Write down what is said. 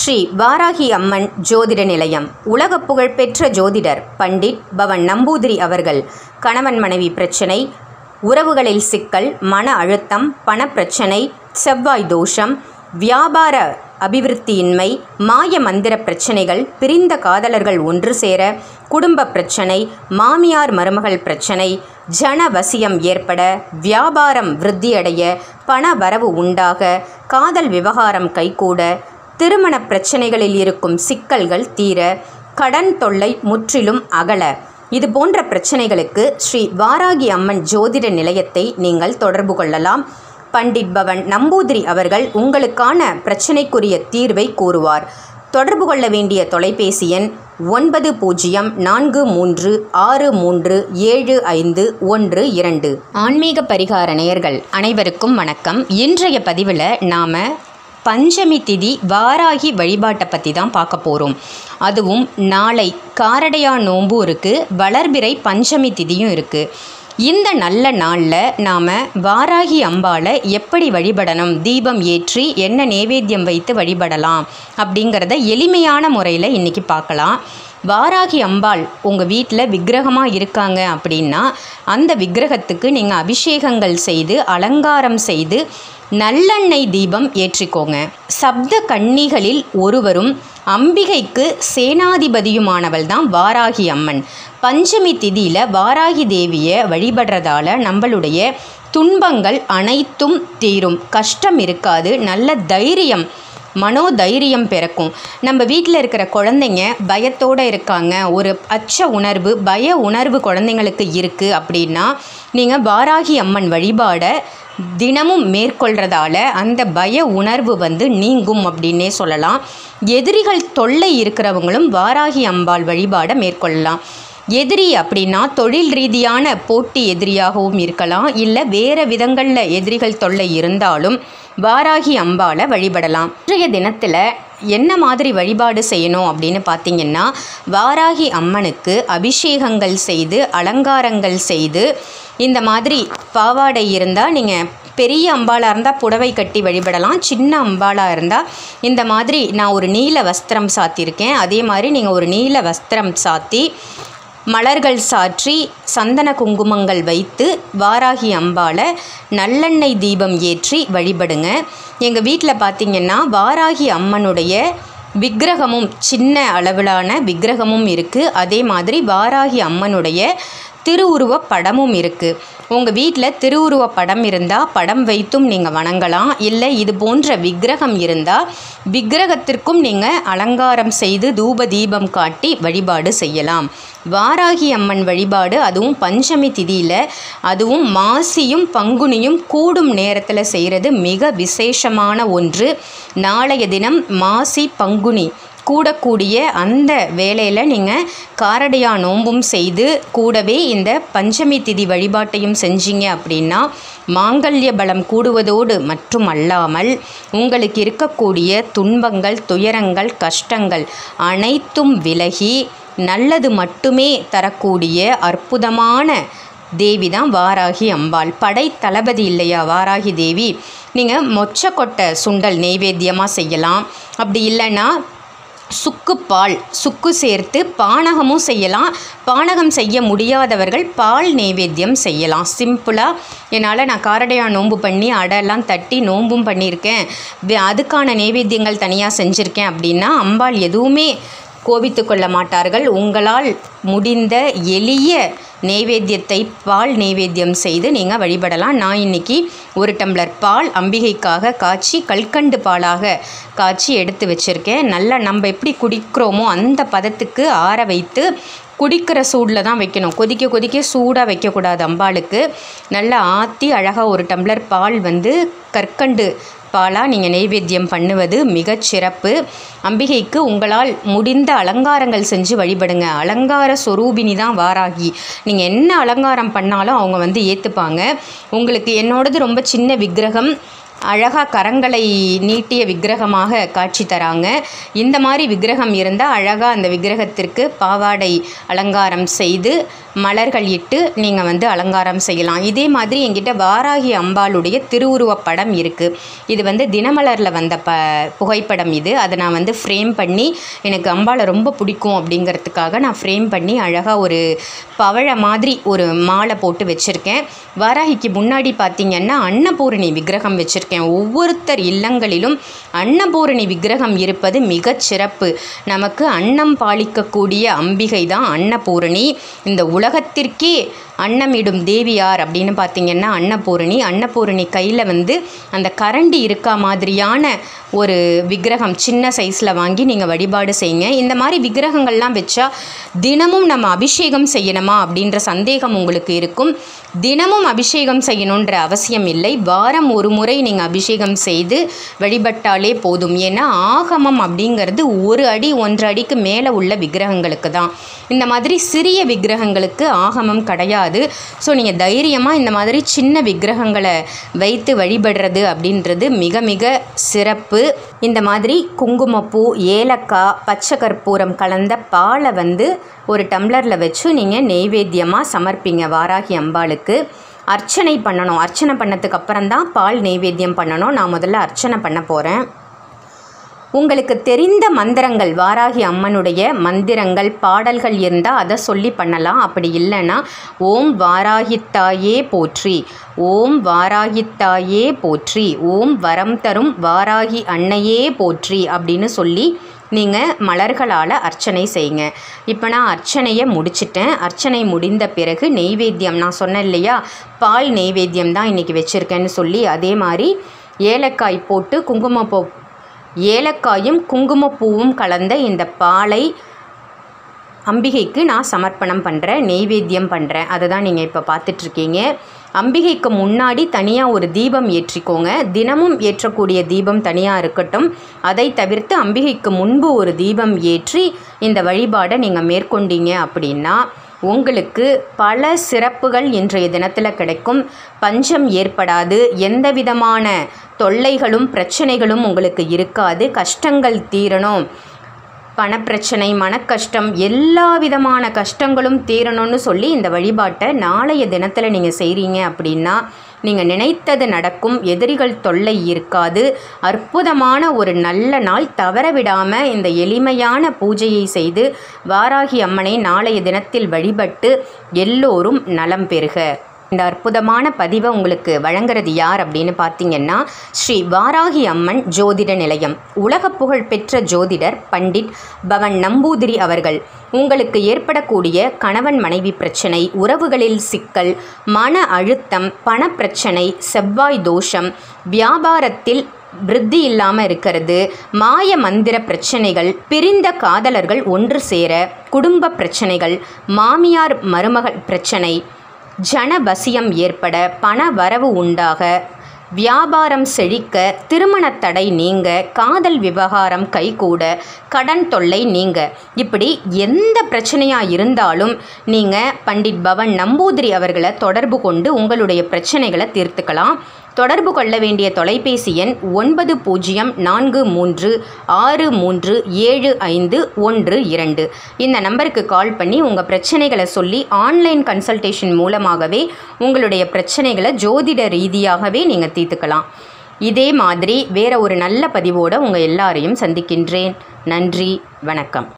ஸ்ரீ வாராகி அம்மன் ஜோதிட நிலையம் உலக புகழ்பெற்ற ஜோதிடர் பண்டிட் பவன் நம்பூதிரி அவர்கள் கணவன் மனைவி பிரச்சனை, உறவுகளில் சிக்கல், மன அழுத்தம், பணப்பிரச்சனை, செவ்வாய் தோஷம், வியாபார அபிவிருத்தியின்மை, மாய மந்திர பிரச்சனைகள், பிரிந்த காதலர்கள் ஒன்று சேர, குடும்ப பிரச்சனை, மாமியார் மருமகள் பிரச்சனை, ஜனவசியம் ஏற்பட, வியாபாரம் விருத்தியடைய, பண வரவு உண்டாக, காதல் விவகாரம் கைகூட, திருமண பிரச்சனைகளில் இருக்கும் சிக்கல்கள் தீர, கடன் தொல்லை முற்றிலும் அகல, இது போன்ற பிரச்சனைகளுக்கு ஸ்ரீ வாராகி அம்மன் ஜோதிட நிலையத்தை நீங்கள் தொடர்பு கொள்ளலாம். பண்டிட் பவன் நம்பூதிரி அவர்கள் உங்களுக்கான பிரச்சனைக்குரிய தீர்வை கூறுவார். தொடர்பு கொள்ள வேண்டிய தொலைபேசி எண் 9043637512. ஆன்மீக பரிகார நேயர்கள் அனைவருக்கும் வணக்கம். இன்றைய பதிவில் நாம் பஞ்சமி திதி வாராகி வழிபாட்டை பற்றி தான் பார்க்க போகிறோம். அதுவும் நாளை காரடையா நோன்பு இருக்குது, வளர்பிறை பஞ்சமி திதியும் இருக்குது. இந்த நல்ல நாளில் நாம் வாராகி அம்பாளை எப்படி வழிபடணும், தீபம் ஏற்றி என்ன நைவேத்தியம் வைத்து வழிபடலாம் அப்படிங்கிறத எளிமையான முறையில் இன்றைக்கி பார்க்கலாம். வாராகி அம்பாள் உங்கள் வீட்டில் விக்கிரகமாக இருக்காங்க அப்படின்னா அந்த விக்கிரகத்துக்கு நீங்கள் அபிஷேகங்கள் செய்து அலங்காரம் செய்து நல்லெண்ணெய் தீபம் ஏற்றிக்கோங்க. சப்த கன்னிகளில் ஒருவரும் அம்பிகைக்கு சேனாதிபதியுமானவள் தான் வாராகி அம்மன். பஞ்சமி திதியில் வாராகி தேவியை வழிபடுறதால நம்மளுடைய துன்பங்கள் அனைத்தும் தீரும், கஷ்டம் இருக்காது, நல்ல தைரியம், மனோதைரியம் பிறக்கும். நம்ம வீட்டில் இருக்கிற குழந்தைங்க பயத்தோடு இருக்காங்க, ஒரு அச்ச உணர்வு, பய உணர்வு குழந்தைங்களுக்கு இருக்குது அப்படின்னா நீங்கள் வாராகி அம்மன் வழிபாடை தினமும் மேற்கொள்கிறதால அந்த பய உணர்வு நீங்கும் அப்படின்னே சொல்லலாம். எதிரிகள் தொல்லை இருக்கிறவங்களும் வாராகி அம்பாள் வழிபாடை மேற்கொள்ளலாம். எதிரி அப்படின்னா தொழில் ரீதியான போட்டி எதிரியாகவும் இருக்கலாம், இல்லை வேறு விதங்களில் எதிரிகள் தொல்லை இருந்தாலும் வாராகி அம்பாளை வழிபடலாம். இன்றைய தினத்தில் என்ன மாதிரி வழிபாடு செய்யணும் அப்படின்னு பார்த்திங்கன்னா, வாராகி அம்மனுக்கு அபிஷேகங்கள் செய்து அலங்காரங்கள் செய்து, இந்த மாதிரி பாவாடை இருந்தால் நீங்கள் பெரிய அம்பாளாக இருந்தால் புடவை கட்டி வழிபடலாம். சின்ன அம்பாளாக இருந்தால் இந்த மாதிரி நான் ஒரு நீல வஸ்திரம் சாத்தியிருக்கேன், அதே மாதிரி நீங்கள் ஒரு நீல வஸ்திரம் சாத்தி மலர்கள் சாற்றி சந்தன குங்குமங்கள் வைத்து வாராகி அம்பாளை நல்லெண்ணெய் தீபம் ஏற்றி வழிபடுங்க. எங்கள் வீட்டில் பார்த்திங்கன்னா வாராகி அம்மனுடைய விக்கிரகமும் சின்ன அளவிலான விக்கிரகமும் இருக்குது, அதே மாதிரி வாராகி அம்மனுடைய திருவுருவ படமும் இருக்குது. உங்கள் வீட்டில் திருவுருவ படம் இருந்தால் படம் வைத்தும் நீங்கள் வணங்கலாம், இல்லை இது போன்ற விக்கிரகம் இருந்தால் விக்கிரகத்திற்கும் நீங்கள் அலங்காரம் செய்து தூப தீபம் காட்டி வழிபாடு செய்யலாம். வாராகி அம்மன் வழிபாடு அதுவும் பஞ்சமி திதியில், அதுவும் மாசியும் பங்குனியும் கூடும் நேரத்தில் செய்கிறது மிக விசேஷமான ஒன்று. நாளைய தினம் மாசி பங்குனி கூடக்கூடிய அந்த வேளையில் நீங்கள் காரடையா நோன்பும் செய்து கூடவே இந்த பஞ்சமி திதி வழிபாட்டையும் செஞ்சீங்க அப்படின்னா மாங்கல்ய பலம் கூடுவதோடு மற்றும் அல்லாமல் உங்களுக்கு இருக்கக்கூடிய துன்பங்கள், துயரங்கள், கஷ்டங்கள் அனைத்தும் விலகி நல்லது மட்டுமே தரக்கூடிய அற்புதமான தேவி தான் வாராகி அம்பாள். படை தளபதி இல்லையா வாராகி தேவி. நீங்கள் மொச்சக்கொட்டை சுண்டல் நெய்வேத்தியமாக செய்யலாம், அப்படி இல்லைன்னா சுக்குப்பால் சுக்கு சேர்த்து பானகமும் செய்யலாம். பானகம் செய்ய முடியாதவர்கள் பால் நெய்வேத்தியம் செய்யலாம். சிம்பிளாக நான் காரடையா நோன்பு பண்ணி அடையெல்லாம் தட்டி நோன்பும் பண்ணியிருக்கேன், அதுக்கான நெய்வேத்தியங்கள் தனியாக செஞ்சுருக்கேன் அப்படின்னா அம்பாள் எதுவுமே கோபித்து கொள்ள மாட்டார்கள். உங்களால் முடிந்த எளிய நெய்வேத்தியத்தை பால் நெய்வேத்தியம் செய்து நீங்கள் வழிபடலாம். நான் இன்றைக்கி ஒரு டம்ளர் பால் அம்பிகைக்காக காய்ச்சி கல்கண்டு பாலாக காய்ச்சி எடுத்து வச்சுருக்கேன். நல்லா நம்ம எப்படி குடிக்கிறோமோ அந்த பதத்துக்கு ஆற வைத்து குடிக்கிற சூடில் தான் வைக்கணும், கொதிக்க கொதிக்க சூடாக வைக்கக்கூடாது. அம்பாளுக்கு நல்லா ஆற்றி அழகாக ஒரு டம்ளர் பால் கற்கண்டு பாலாக நீங்கள் நெய்வேத்தியம் பண்ணுவது மிகச்சிறப்பு. அம்பிகைக்கு உங்களால் முடிந்த அலங்காரங்கள் செஞ்சு வழிபடுங்க. அலங்கார சொரூபினி தான் வாராகி. நீங்கள் என்ன அலங்காரம் பண்ணாலும் அவங்க ஏற்றுப்பாங்க. உங்களுக்கு என்னோடது ரொம்ப சின்ன விக்கிரகம், அழகாக கரங்களை நீட்டிய விக்கிரகமாக காட்சி தராங்க. இந்த மாதிரி விக்கிரகம் இருந்தால் அழகாக அந்த விக்கிரகத்திற்கு பாவாடை அலங்காரம் செய்து மலர்கள் இட்டு நீங்கள் அலங்காரம் செய்யலாம். இதே மாதிரி என்கிட்ட வாராகி அம்பாளுடைய திருவுருவப் படம் இருக்குது. இது தினமலரில் வந்த புகைப்படம் இது. அதை நான் ஃப்ரேம் பண்ணி, எனக்கு அம்பாளை ரொம்ப பிடிக்கும் அப்படிங்கிறதுக்காக நான் ஃப்ரேம் பண்ணி அழகாக ஒரு பவழ மாதிரி ஒரு மாலை போட்டு வச்சுருக்கேன். வாராகிக்கு முன்னாடி பார்த்திங்கன்னா அன்னபூரணி விக்கிரகம் வச்சுருக்கேன். ஒவ்வொருத்தர் இல்லங்களிலும் அன்னபூரணி விக்கிரகம் இருப்பது மிகச் சிறப்பு. நமக்கு அன்னம் பாலிக்கக்கூடிய அம்பிகை தான் அன்னபூரணி. இந்த உலகத்திற்கே அன்னமிடும் தேவியார் அப்படின்னு பார்த்திங்கன்னா அன்னபூரணி. அன்னபூரணி கையில் அந்த கரண்டி இருக்கா மாதிரியான ஒரு விக்கிரகம் சின்ன சைஸில் வாங்கி நீங்கள் வழிபாடு செய்யுங்க. இந்த மாதிரி விக்கிரகங்கள்லாம் வச்சா தினமும் நம்ம அபிஷேகம் செய்யணுமா அப்படின்ற சந்தேகம் உங்களுக்கு இருக்கும். தினமும் அபிஷேகம் செய்யணுன்ற அவசியம் இல்லை. வாரம் ஒரு முறை நீங்கள் அபிஷேகம் செய்து வழிபட்டாலே போதும். ஏன்னா ஆகமம் அப்படிங்கிறது 1 அடி 1.5 அடிக்கு மேலே உள்ள விக்கிரகங்களுக்கு தான். இந்த மாதிரி சிறிய விக்கிரகங்களுக்கு ஆகமம் கிடையாது. ஸோ நீங்கள் தைரியமாக இந்த மாதிரி சின்ன விக்கிரகங்களை வைத்து வழிபடுறது அப்படின்றது மிக மிக சிறப்பு. இந்த மாதிரி குங்குமப்பூ, ஏலக்காய், பச்சை கற்பூரம் கலந்த பாலை ஒரு டம்ளரில் வச்சு நீங்கள் நெய்வேத்தியமாக சமர்ப்பிங்க வாராகி அம்பாளுக்கு. அர்ச்சனை பண்ணணும். அர்ச்சனை பண்ணதுக்கு அப்புறம்தான் பால் நெய்வேத்தியம் பண்ணணும். நான் முதல்ல அர்ச்சனை பண்ண போகிறேன். உங்களுக்கு தெரிந்த மந்திரங்கள், வாராகி அம்மனுடைய மந்திரங்கள், பாடல்கள் இருந்தால் அதை சொல்லி பண்ணலாம். அப்படி இல்லைன்னா ஓம் வாராகித்தாயே போற்றி, ஓம் வாராகித்தாயே போற்றி, ஓம் வரம் தரும் வாராகி அன்னையே போற்றி அப்படின்னு சொல்லி நீங்கள் மலர்களால் அர்ச்சனை செய்யுங்க. இப்போ நான் அர்ச்சனையை முடிச்சிட்டேன். அர்ச்சனை முடிந்த பிறகு நெய்வேத்தியம், நான் சொன்னேன் இல்லையா பால் நெய்வேத்தியம் தான் இன்றைக்கி வச்சுருக்கேன்னு சொல்லி, அதே மாதிரி ஏலக்காய் போட்டு ஏலக்காயும் குங்குமப்பூவும் கலந்த இந்த பாலை அம்பிகைக்கு நான் சமர்ப்பணம் பண்ணுறேன், நெய்வேத்தியம் பண்ணுறேன். அதை தான் நீங்கள் இப்போ பார்த்துட்ருக்கீங்க. அம்பிகைக்கு முன்னாடி தனியாக ஒரு தீபம் ஏற்றிக்கோங்க. தினமும் ஏற்றக்கூடிய தீபம் தனியாக இருக்கட்டும். அதை தவிர்த்து அம்பிகைக்கு முன்பு ஒரு தீபம் ஏற்றி இந்த வழிபாடை நீங்கள் மேற்கொண்டீங்க அப்படின்னா உங்களுக்கு பல சிறப்புகள் இன்றைய தினத்தில் கிடைக்கும். பஞ்சம் ஏற்படாது. எந்த விதமான தொல்லைகளும் பிரச்சனைகளும் உங்களுக்கு இருக்காது. கஷ்டங்கள் தீரணும், பணப்பிரச்சனை, மனக்கஷ்டம், எல்லா விதமான கஷ்டங்களும் தீரணும்னு சொல்லி இந்த வழிபாட்டை நாளைய தினத்தில் நீங்கள் செய்கிறீங்க அப்படின்னா நீங்கள் நினைத்தது நடக்கும். எதிரிகள் தொல்லை இருக்காது. அற்புதமான ஒரு நல்ல நாள். தவற விடாமல் இந்த எளிமையான பூஜையை செய்து வாராகி அம்மனை நாளைய தினத்தில் வழிபட்டு எல்லோரும் நலம் பெறுக. இந்த அற்புதமான பதிவை உங்களுக்கு வழங்குறது யார் அப்படின்னு பார்த்தீங்கன்னா ஸ்ரீ வாராகி அம்மன் ஜோதிட நிலையம். உலக புகழ் பெற்ற ஜோதிடர் பண்டிட் பவன் நம்பூதிரி அவர்கள். உங்களுக்கு ஏற்படக்கூடிய கணவன் மனைவி பிரச்சனை, உறவுகளில் சிக்கல், மன அழுத்தம், பணப்பிரச்சனை, செவ்வாய் தோஷம், வியாபாரத்தில் விருத்தி இல்லாமல் இருக்கிறது, மாய மந்திர பிரச்சனைகள், பிரிந்த காதலர்கள் ஒன்று சேர, குடும்ப பிரச்சனைகள், மாமியார் மருமகள் பிரச்சனை, ஜனவசியம் ஏற்பட, பண வரவு உண்டாக, வியாபாரம் செழிக்க, திருமண தடை நீங்க, காதல் விவகாரம் கைகூட, கடன் தொல்லை நீங்க, இப்படி எந்த பிரச்சனையாக இருந்தாலும் நீங்கள் பண்டிட் பவன் நம்பூதிரி அவர்களை தொடர்பு கொண்டு உங்களுடைய பிரச்சனைகளை தீர்த்துக்கலாம். தொடர்பு கொள்ள வேண்டிய தொலைபேசி எண் 9043637512. இந்த நம்பருக்கு கால் பண்ணி உங்கள் பிரச்சனைகளை சொல்லி ஆன்லைன் கன்சல்டேஷன் மூலமாகவே உங்களுடைய பிரச்சனைகளை ஜோதிட ரீதியாகவே நீங்கள் தீர்த்துக்கலாம். இதே மாதிரி வேற ஒரு நல்ல பதிவோடு உங்கள் எல்லாரையும் சந்திக்கின்றேன். நன்றி, வணக்கம்.